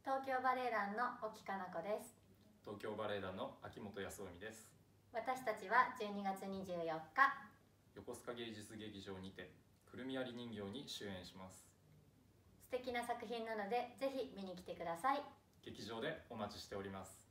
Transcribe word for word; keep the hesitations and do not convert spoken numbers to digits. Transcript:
東京バレエ団の沖かな子です。 東京バレエ団の秋元康臣です。 私たちはじゅうにがつにじゅうよっか横須賀芸術劇場にてくるみ割り人形に主演します。 素敵な作品なのでぜひ見に来てください。 劇場でお待ちしております。